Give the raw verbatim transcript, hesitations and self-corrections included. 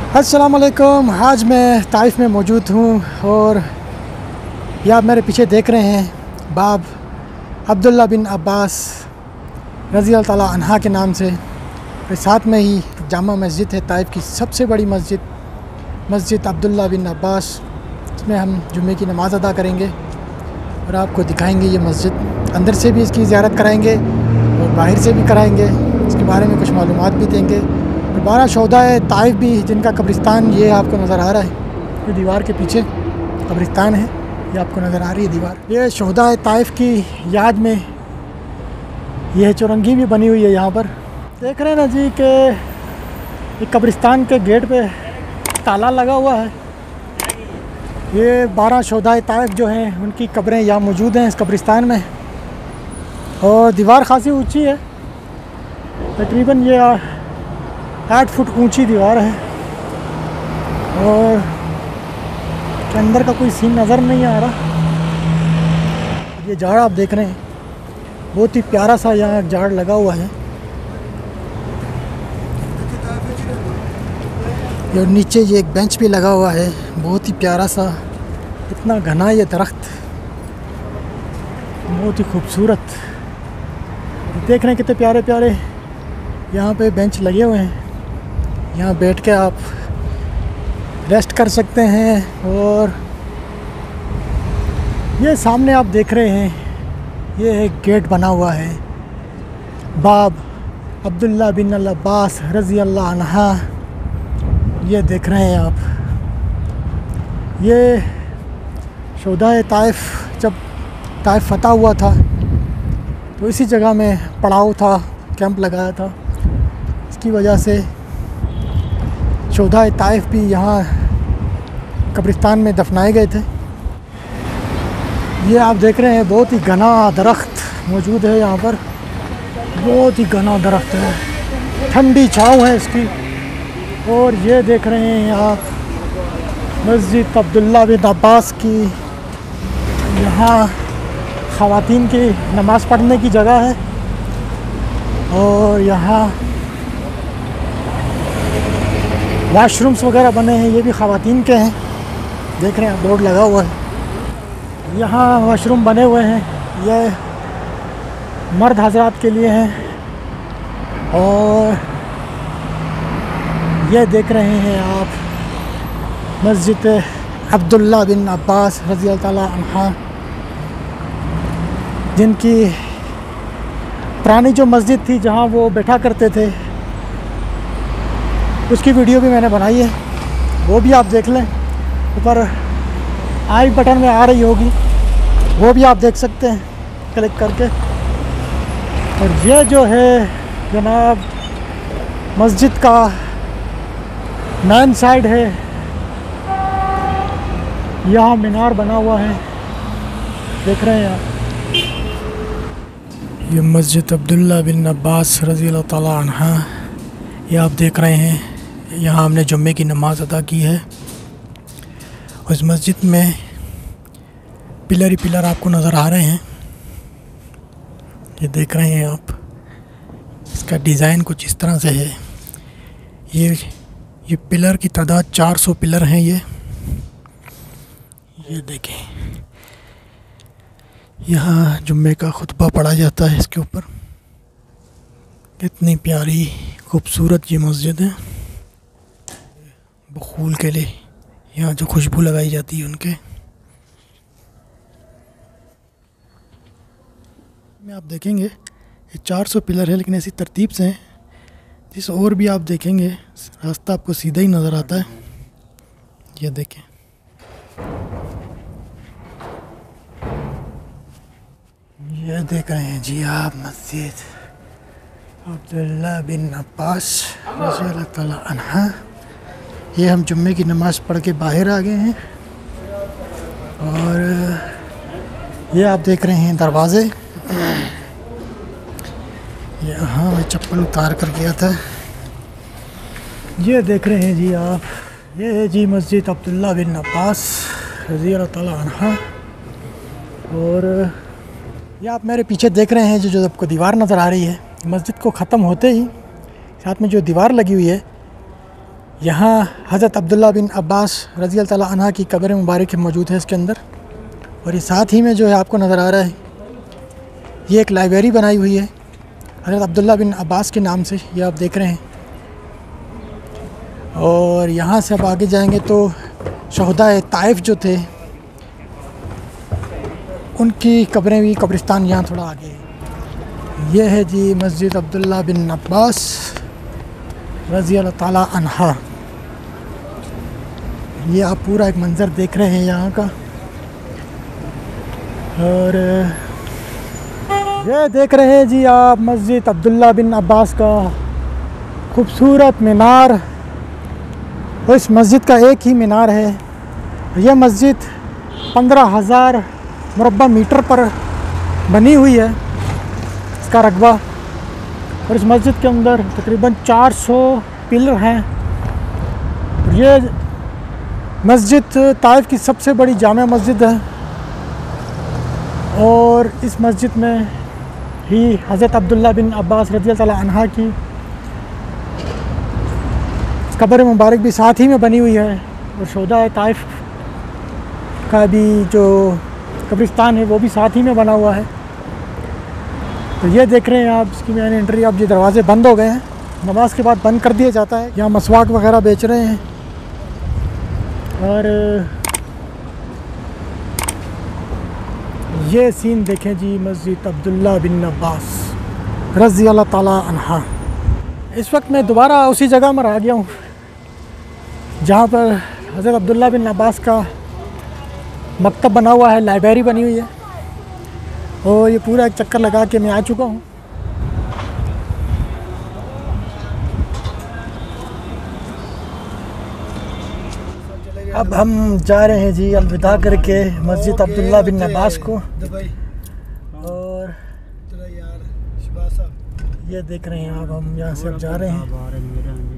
अस्सलाम वालेकुम। आज मैं ताइफ में मौजूद हूँ और ये आप मेरे पीछे देख रहे हैं बाब अब्दुल्ला बिन अब्बास रज़ी अल्लाह ताला अन्हा के नाम से। और साथ में ही जामा मस्जिद है, ताइफ की सबसे बड़ी मस्जिद, मस्जिद अब्दुल्ला बिन अब्बास। इसमें हम जुम्मे की नमाज़ अदा करेंगे और आपको दिखाएंगे ये मस्जिद। अंदर से भी इसकी ज़ियारत कराएंगे और बाहर से भी कराएंगे, इसके बारे में कुछ मालूमात भी देंगे। और बारह शोहदा है ताइफ भी, जिनका कब्रिस्तान ये आपको नज़र आ रहा है, ये दीवार के पीछे कब्रिस्तान है, ये आपको नज़र आ रही है दीवार। ये शोहदा है ताइफ की याद में यह चौरंगी भी बनी हुई है यहाँ पर। देख रहे हैं ना जी कि कब्रिस्तान के गेट पे ताला लगा हुआ है। ये बारह शोहदा ताइफ जो हैं उनकी कब्रें यहाँ मौजूद हैं इस कब्रिस्तान में। और दीवार खासी ऊंची है, तकरीबन ये आठ फुट ऊंची दीवार है और के अंदर का कोई सीन नज़र नहीं आ रहा। ये झाड़ आप देख रहे हैं, बहुत ही प्यारा सा यहाँ झाड़ लगा हुआ है। और नीचे ये एक बेंच भी लगा हुआ है, बहुत ही प्यारा सा, इतना घना ये दरख्त, बहुत ही खूबसूरत। देख रहे हैं कितने प्यारे प्यारे यहाँ पे बेंच लगे हुए हैं, यहाँ बैठ के आप रेस्ट कर सकते हैं। और ये सामने आप देख रहे हैं, ये एक गेट बना हुआ है, बाब अब्दुल्ला बिन अब्बास रज़ी अल्लाह अन्हा। ये देख रहे हैं आप, ये शोहदा ताइफ जब ताइफ फतह हुआ था तो इसी जगह में पड़ाव था, कैंप लगाया था। इसकी वजह से शोहदा ताइफ भी यहाँ कब्रिस्तान में दफनाए गए थे। ये आप देख रहे हैं, बहुत ही घना दरख्त मौजूद है यहाँ पर, बहुत ही घना दरख्त है, ठंडी छाँव है इसकी। और ये देख रहे हैं आप मस्जिद अब्दुल्ला बिन अब्बास की, यहाँ ख़वातीन की नमाज़ पढ़ने की जगह है। और यहाँ वाशरूम्स वगैरह बने हैं, ये भी ख़वातीन के हैं। देख रहे हैं बोर्ड लगा हुआ है, यहाँ वाशरूम बने हुए हैं, ये मर्द हजरात के लिए हैं। और ये देख रहे हैं आप मस्जिद अब्दुल्ला बिन अब्बास रज़ी अल्लाह ताला अन्हा, जिनकी पुरानी जो मस्जिद थी जहाँ वो बैठा करते थे, उसकी वीडियो भी मैंने बनाई है, वो भी आप देख लें। ऊपर आई बटन में आ रही होगी, वो भी आप देख सकते हैं क्लिक करके। और ये जो है जनाब मस्जिद का मेन साइड है, यहाँ मीनार बना हुआ है, देख रहे हैं आप। ये मस्जिद अब्दुल्ला बिन अब्बास रज़ी अल्लाह ताला अन्हा, ये आप देख रहे हैं, यहाँ हमने जुम्मे की नमाज़ अदा की है। उस मस्जिद में पिलर ही पिलर आपको नज़र आ रहे हैं, ये देख रहे हैं आप। इसका डिज़ाइन कुछ इस तरह से है। ये ये पिलर की तादाद चार सौ पिलर हैं। ये ये देखें, यहाँ जुम्मे का खुतबा पढ़ा जाता है इसके ऊपर। कितनी प्यारी खूबसूरत ये मस्जिद है। बखूल के लिए यहाँ जो खुशबू लगाई जाती है उनके में आप देखेंगे, ये चार सौ पिलर है, लेकिन ऐसी तरतीब से हैं जिस और भी आप देखेंगे रास्ता आपको सीधा ही नज़र आता है। ये देखें, ये देख रहे हैं जी आप मस्जिद अब्दुल्ला बिन अब्बास रज़ी अल्लाह ताला अन्हा। ये हम जुम्मे की नमाज़ पढ़ के बाहर आ गए हैं। और ये आप देख रहे हैं दरवाज़े, यहाँ मैं चप्पल उतार कर गया था। ये देख रहे हैं जी आप, ये है जी मस्जिद अब्दुल्ला बिन अब्बास रज़ी अल्लाह ताला अन्हा। और ये आप मेरे पीछे देख रहे हैं जो जो आपको दीवार नज़र आ रही है, मस्जिद को ख़त्म होते ही साथ में जो दीवार लगी हुई है, यहाँ हज़रत अब्दुल्ला बिन अब्बास रज़ी अल्लाह ताला अन्हा की कब्र मुबारक मौजूद है इसके अंदर। और ये साथ ही में जो है आपको नज़र आ रहा है, ये एक लाइब्रेरी बनाई हुई है हज़रत अब्दुल्ला बिन अब्बास के नाम से, ये आप देख रहे हैं। और यहाँ से अब आगे जाएंगे तो शहदाए ताइफ जो थे उनकी कब्रें भी, कब्रिस्तान यहाँ थोड़ा आगे है। ये है जी मस्जिद अब्दुल्ला बिन अब्बास रज़ी अल्लाह ताला अन्हा। ये आप पूरा एक मंज़र देख रहे हैं यहाँ का। और ये देख रहे हैं जी आप मस्जिद अब्दुल्ला बिन अब्बास का खूबसूरत मीनार। और इस मस्जिद का एक ही मीनार है। यह मस्जिद पंद्रह हज़ार मुरब्बा मीटर पर बनी हुई है इसका रकबा। और इस मस्जिद के अंदर तकरीबन चार सौ पिलर हैं। ये मस्जिद ताइफ की सबसे बड़ी जामा मस्जिद है। और इस मस्जिद में ही हज़रत अब्दुल्ला बिन अब्बास रज़ी अल्लाह ताला अन्हा की कब्र मुबारक भी साथ ही में बनी हुई है। और शहदाए ताइफ का भी जो कब्रिस्तान है वो भी साथ ही में बना हुआ है। तो ये देख रहे हैं आप इसकी मैंने एंट्री। अब ये दरवाज़े बंद हो गए हैं, नमाज के बाद बंद कर दिया जाता है। यहाँ मसवाक वगैरह बेच रहे हैं। और ये सीन देखें जी मस्जिद अब्दुल्ला बिन अब्बास रज़ी अल्लाह ताला अन्हा। इस वक्त मैं दोबारा उसी जगह पर आ गया हूँ जहाँ पर हज़रत अब्दुल्ला बिन अब्बास का मकतब बना हुआ है, लाइब्रेरी बनी हुई है। और ये पूरा एक चक्कर लगा के मैं आ चुका हूँ। अब हम जा रहे हैं जी अलविदा करके मस्जिद अब्दुल्ला बिन अब्बास को। और ये देख रहे हैं आप, हम यहाँ से अब जा रहे हैं।